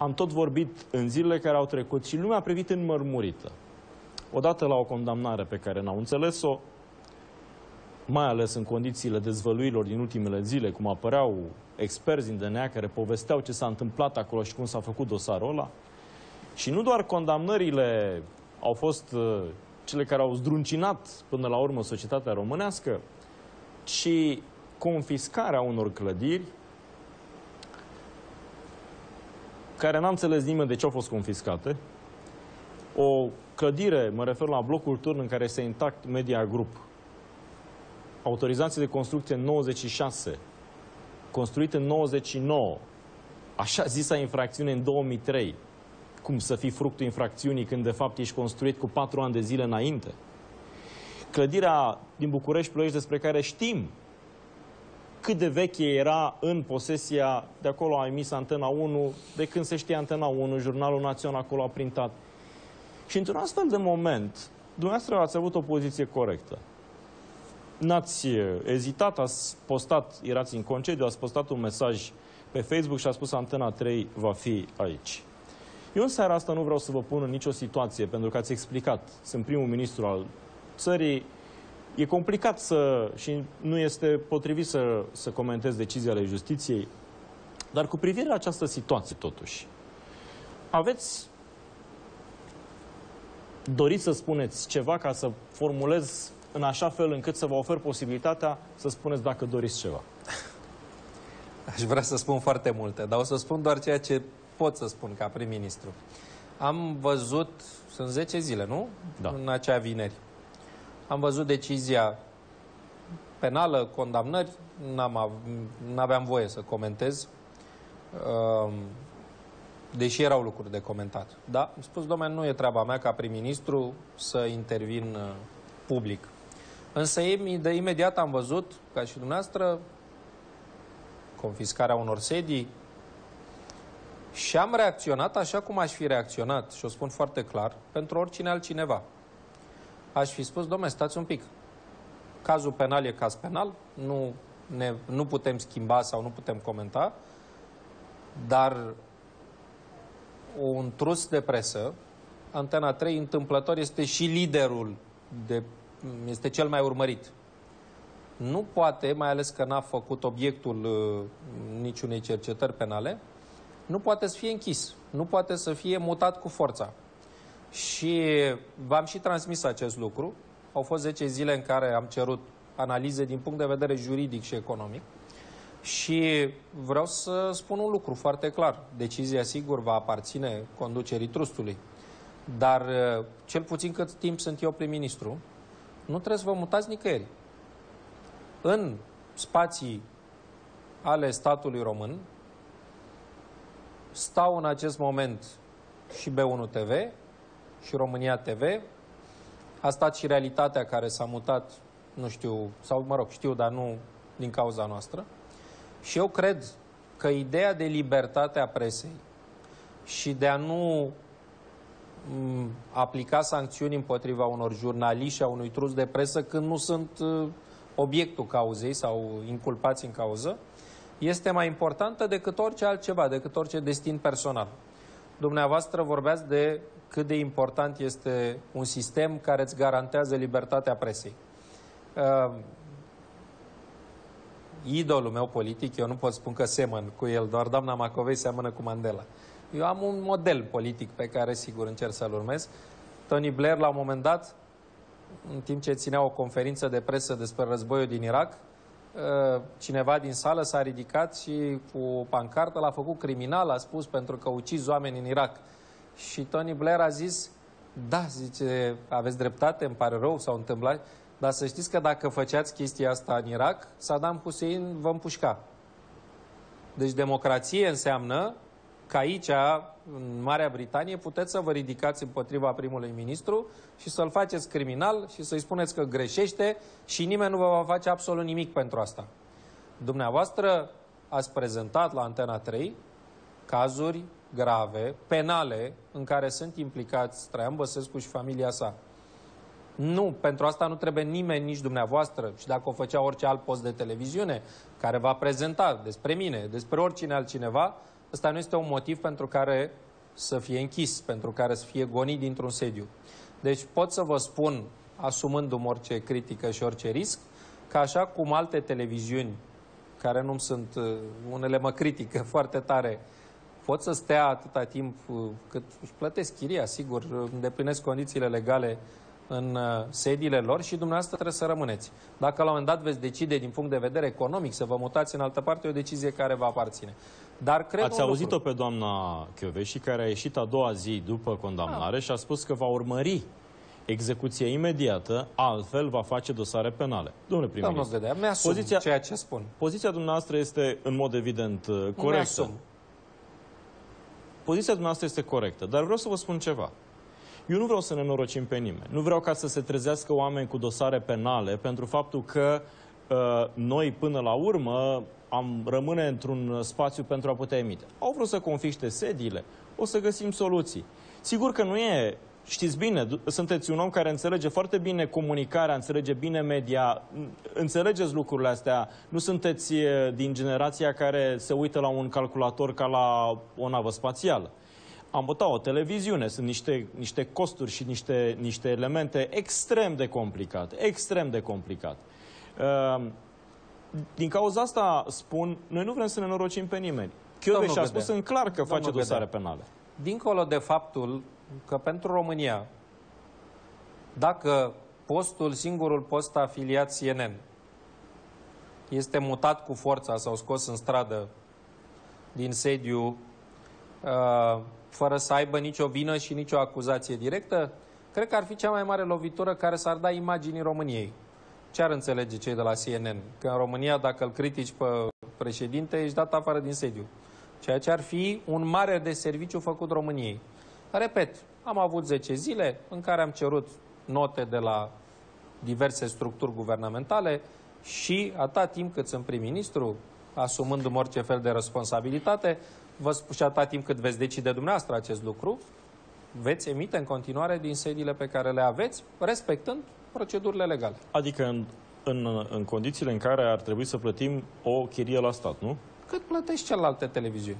am tot vorbit în zilele care au trecut și lumea a privit înmărmurită. Odată la o condamnare pe care n-au înțeles-o, mai ales în condițiile dezvăluirilor din ultimele zile, cum apăreau experți din DNA care povesteau ce s-a întâmplat acolo și cum s-a făcut dosarul ăla. Și nu doar condamnările au fost cele care au zdruncinat până la urmă societatea românească, ci confiscarea unor clădiri care n-a înțeles nimeni de ce au fost confiscate. O clădire, mă refer la blocul Turn, în care este intact Media Group, autorizație de construcție în 96, construit în 99, așa zisa infracțiune în 2003. Cum să fii fructul infracțiunii când de fapt ești construit cu 4 ani de zile înainte? Clădirea din București-Ploiești, despre care știm cât de veche era în posesia, de acolo a emis Antena 1, de când se știe Antena 1, Jurnalul Național acolo a printat. Și într-un astfel de moment, dumneavoastră ați avut o poziție corectă. N-ați ezitat, ați postat, erați în concediu, ați postat un mesaj pe Facebook și a spus Antena 3 va fi aici. Eu în seara asta nu vreau să vă pun în nicio situație, pentru că ați explicat, sunt primul ministru al țării, e complicat și nu este potrivit să comentez decizia ale justiției, dar cu privire la această situație, totuși, doriți să spuneți ceva ca să formulez în așa fel încât să vă ofer posibilitatea să spuneți dacă doriți ceva? Aș vrea să spun foarte multe, dar o să spun doar ceea ce pot să spun ca prim-ministru. Am văzut, sunt 10 zile, nu? Da. În acea vineri. Am văzut decizia penală, condamnări, n-aveam voie să comentez, deși erau lucruri de comentat. Da, am spus, domnule, nu e treaba mea ca prim-ministru să intervin public. Însă imediat am văzut, ca și dumneavoastră, confiscarea unor sedii și am reacționat așa cum aș fi reacționat, și o spun foarte clar, pentru oricine altcineva. Aș fi spus, dom'le, stați un pic. Cazul penal e caz penal, nu putem schimba sau nu putem comenta, dar un trus de presă, Antena 3, întâmplător, este și liderul, este cel mai urmărit. Nu poate, mai ales că n-a făcut obiectul niciunei cercetări penale, nu poate să fie închis, nu poate să fie mutat cu forța. Și v-am și transmis acest lucru. Au fost 10 zile în care am cerut analize din punct de vedere juridic și economic. Și vreau să spun un lucru foarte clar. Decizia, sigur, va aparține conducerii trustului. Dar, cel puțin cât timp sunt eu prim-ministru, nu trebuie să vă mutați nicăieri. În spații ale statului român stau în acest moment și B1 TV și România TV. A stat și Realitatea, care s-a mutat, nu știu, sau mă rog, știu, dar nu din cauza noastră. Și eu cred că ideea de libertate a presei și de a nu aplica sancțiuni împotriva unor jurnaliști și a unui trus de presă când nu sunt obiectul cauzei sau inculpați în cauză, este mai importantă decât orice altceva, decât orice destin personal. Dumneavoastră vorbeați de cât de important este un sistem care îți garantează libertatea presei. Idolul meu politic, eu nu pot spune că semăn cu el, doar doamna Macovei seamănă cu Mandela. Eu am un model politic pe care, sigur, încerc să-l urmez. Tony Blair, la un moment dat, în timp ce ținea o conferință de presă despre războiul din Irak, cineva din sală s-a ridicat și cu o pancartă l-a făcut criminal, a spus, pentru că ucizi oameni în Irak. Și Tony Blair a zis, da, zice, aveți dreptate, îmi pare rău, s-au întâmplat, dar să știți că dacă făceați chestia asta în Irak, Saddam Hussein vă împușca. Deci democrație înseamnă că aici, în Marea Britanie, puteți să vă ridicați împotriva primului ministru și să-l faceți criminal și să-i spuneți că greșește și nimeni nu vă va face absolut nimic pentru asta. Dumneavoastră ați prezentat la Antena 3 cazuri grave, penale, în care sunt implicați Traian Băsescu și familia sa. Nu, pentru asta nu trebuie nimeni, nici dumneavoastră, și dacă o făcea orice alt post de televiziune, care va prezenta despre mine, despre oricine altcineva, ăsta nu este un motiv pentru care să fie închis, pentru care să fie gonit dintr-un sediu. Deci pot să vă spun, asumându-mi orice critică și orice risc, că așa cum alte televiziuni, care nu sunt, unele mă critică foarte tare, pot să stea atâta timp cât își plătesc chiria, sigur, îndeplinesc condițiile legale în sediile lor și dumneavoastră trebuie să rămâneți. Dacă la un moment dat veți decide din punct de vedere economic să vă mutați în altă parte, e o decizie care va aparține. Dar cred Ați auzit-o pe doamna Kövesi, care a ieșit a doua zi după condamnare și a spus că va urmări execuția imediată, altfel va face dosare penale. Domnule prim-ministru, mi-asum ceea ce spun. Poziția dumneavoastră este în mod evident corectă. Mi-asum. Poziția dumneavoastră este corectă, dar vreau să vă spun ceva. Eu nu vreau să ne nenorocim pe nimeni. Nu vreau ca să se trezească oameni cu dosare penale pentru faptul că noi, până la urmă, rămâne într-un spațiu pentru a putea emite. Au vrut să confiște sediile, o să găsim soluții. Sigur că nu e, știți bine, sunteți un om care înțelege foarte bine comunicarea, înțelege bine media, înțelegeți lucrurile astea, nu sunteți din generația care se uită la un calculator ca la o navă spațială. Am votat o televiziune, sunt niște costuri și niște elemente extrem de complicate, extrem de complicate. Din cauza asta spun, noi nu vrem să ne norocim pe nimeni. Kövesi a spus în clar că face dosare penale. Dincolo de faptul că pentru România, dacă singurul post afiliat CNN este mutat cu forța sau scos în stradă din sediu, fără să aibă nicio vină și nicio acuzație directă, cred că ar fi cea mai mare lovitură care s-ar da imaginii României. Ce ar înțelege cei de la CNN? Că în România, dacă îl critici pe președinte, ești dat afară din sediu. Ceea ce ar fi un mare deserviciu făcut României. Repet, am avut 10 zile în care am cerut note de la diverse structuri guvernamentale și atâta timp cât sunt prim-ministru, asumându-mi orice fel de responsabilitate, vă spun și atâta timp cât veți decide dumneavoastră acest lucru, veți emite în continuare din sediile pe care le aveți, respectând procedurile legale. Adică în condițiile în care ar trebui să plătim o chirie la stat, nu? Cât plătești celelalte televiziuni.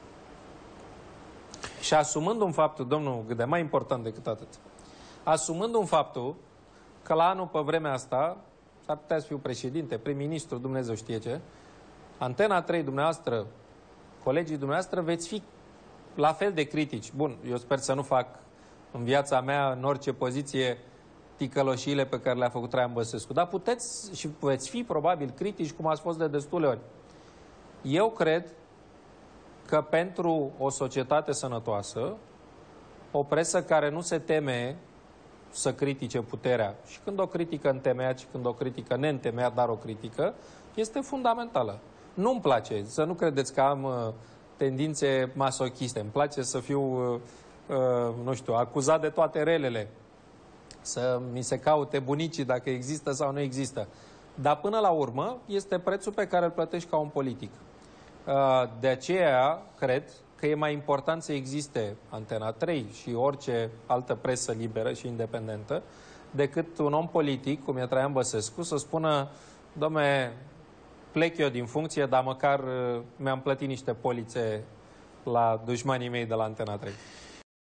Și asumând un faptul, domnul Gâdea, mai important decât atât, asumând un faptul că la anul pe vremea asta s-ar putea să fiu președinte, prim-ministru, Dumnezeu știe ce, Antena 3, dumneavoastră, colegii dumneavoastră, veți fi la fel de critici. Bun, eu sper să nu fac în viața mea, în orice poziție, ticăloșiile pe care le-a făcut Traian Băsescu. Dar puteți și veți fi probabil critici, cum ați fost de destule ori. Eu cred că pentru o societate sănătoasă, o presă care nu se teme să critique puterea, și când o critică întemeiat și când o critică neîntemeiat, dar o critică, este fundamentală. Nu-mi place, să nu credeți că am tendințe masochiste. Îmi place să fiu, nu știu, acuzat de toate relele. Să mi se caute bunicii dacă există sau nu există. Dar până la urmă este prețul pe care îl plătești ca un politic. De aceea cred că e mai important să existe Antena 3 și orice altă presă liberă și independentă decât un om politic, cum e Traian Băsescu, să spună: dom'le, plec eu din funcție, dar măcar mi-am plătit niște polițe la dușmanii mei de la Antena 3.